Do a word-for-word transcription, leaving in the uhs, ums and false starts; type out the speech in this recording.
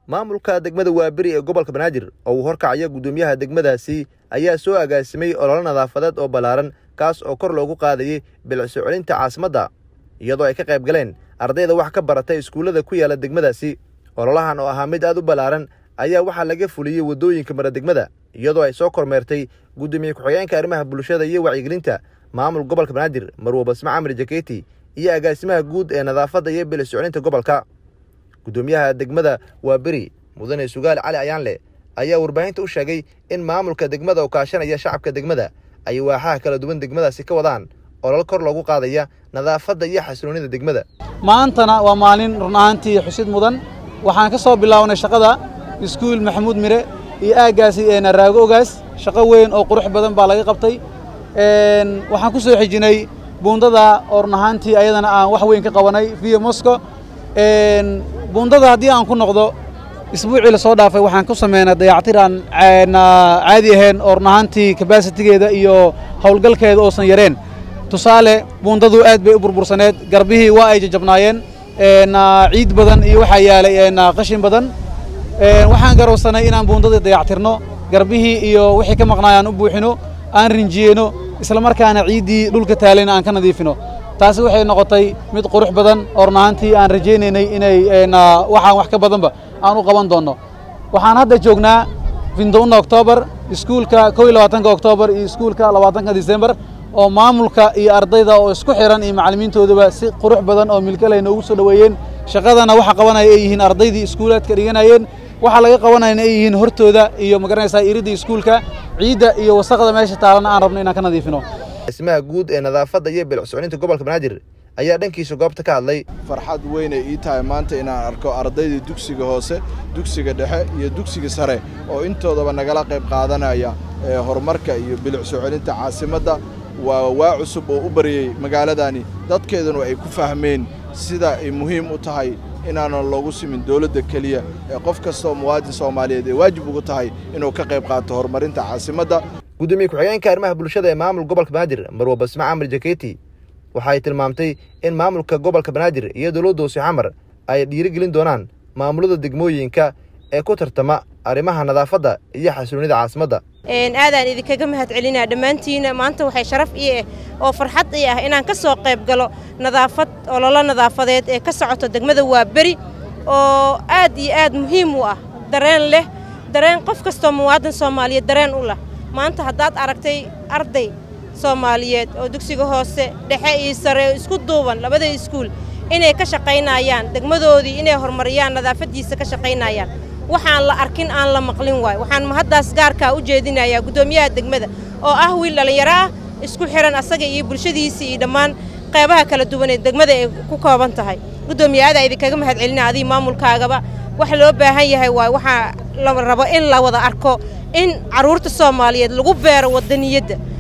maamulka degmada Waaberi ee gobolka Banaadir oo uu horkacaya gudoomiyaha degmadaasi ayaa soo agaasimay olole nadaafadeed oo balaaran kaas oo kor loogu qaadayay bilicso celinta caasimadda iyadoo ay ka qayb galeen ardayda wax ka baratay iskuulada ku yaala degmadaasi. ololahan oo ahaa mid aad u balaaran ayaa waxaa laga fuliyay wadooyinka mara degmada iyadoo ay soo kormeertay gudoomiye ku-xigeenka arrimaha bulshada iyo wacyigelinta maamul gobolka Banaadir Marwo Basma Camri Jaketi iyo agaasimaha guud ee nadaafadda iyo bilicso celinta gobolka. gudoomiyaha degmada Waaberi mudane Sugaal Cali Ayaanle ayaa warbaahinta u sheegay in maamulka degmada oo kaashanaya shacabka degmada ay waaxaha kala duwan degmadaasi ka wadaan olol kor loogu qaadaya nadaafadda iyo xasiloonida degmada. maantana waa maalin run ahaantii xusid mudan waxaan ka soo bilownay shaqada iskuul Maxamuud Mire iyo aagaasi ee Naraago Ogaas shaqo weyn oo qurux badan baa laga qabtay. een waxaan ku soo xijinay buundada oo run ahaantii ayadana aan wax weyn ka qabanay via Moscow. een buundada haddii aan ku noqdo isbuucii la soo dhaafay waxaan ku sameynay dayactir aan caadi ahayn oo run ahaantii capacity-geeda iyo hawlgalkeeda oo san yareen. tusaale buundadu aad bay u burbursaneed garbihii waa ay jajabnaayeen een ciid badan iyo waxa yaalay een qashin badan. een waxaan garowsanay inaan buundada dayactirno garbihii iyo wixii ka maqnaayaan u buuxino aan rinjiyeno isla markaana ciidii dhulka taalayna aan ka nadiifino. taasi waxay noqotay mid qurux badan oo run ahaantii aan rajaynaynay inay een waxaan wax ka badanba aan u qaban doono. waxaan hadda joognaa vindoona October iskuulka kow iyo labaatanka October iyo iskuulka labaatanka December oo maamulka iyo ardayda oo isku xiran iyo macallimiintoodaba si qurux badan oo milkale noogu soo dhaweeyeen. shaqadana waxa qabanaya ay yihiin ardaydii iskuulaadka dhiganayeen waxa laga qabanayna ay yihiin hortooda iyo magaranaysa iridii iskuulka ciida iyo wasaqda meesha taalana aan rabno inaan ka nadiifino. ismaha guud ee nadaafadda iyo bilicso celinta gobolka Banaadir ayaa dhankiisa goobta ka hadlay. farxad weyn ay ii tahay maanta inaan arko ardayda dugsiga hoose dugsiga dhexe iyo dugsiga sare oo intoodaba nagala qayb qaadanaya ee horumarka iyo bilicso celinta caasimadda. waa waa cusub oo u bariyay magaaladani dadkeeduna ay ku fahmeen sida ay muhiim u tahay inaanan loogu simin dawladda kaliya ee qof kasta oo muwaadin Soomaaliyeed ay waajib ugu tahay inuu ka qayb qaato horumarinta caasimadda. gudoomiye ku-xigeenka arrimaha bulshada ee maamul gobolka Banaadir Marwo Basma Camri Jaketi waxay tilmaamtay in maamulka gobolka Banaadir iyo dawladda hoose xamar ay dhiirigelin doonaan maamulada degmooyinka ee ku tartama arrimaha nadaafadda iyo xasiloonida caasimadda. een aadaan idinkaga mahad celinaa dhammaantiin maanta waxay sharaf ii ah oo farxad ii ah inaan ka soo qayb galo nadaafad ololo nadaafadeed ee ka socoto degmada Waaberi oo aad iyo aad muhiim u ah dareen leh dareen qof kasta muwaadin Soomaaliyeed dareen u leh. maanta haddaad aragtay arday Soomaaliyeed oo dugsiga hoose dhexe iyo sare isku duuban labada iskuul inay ka shaqaynayaan degmadoodii inay horumariyaan nadaafadiisa ka shaqaynayaan waxaan la arkin aan la maqlin waay. waxaan mahaddaas gaarka u jeedinayaa gudoomiyaha degmada oo ah wiil dhalinyaro ah isku xiran asaga iyo bulshadiisa iyo dhammaan qaybaha kala duwan ee degmada ay ku kooban tahay. gudoomiyaha idinkaga mahad celinaa adii maamulkaagaba wax loo baahan yahay waay. waxa la rabo in la wada arko in caruurta Soomaaliyeed lagu beero wadaniyadda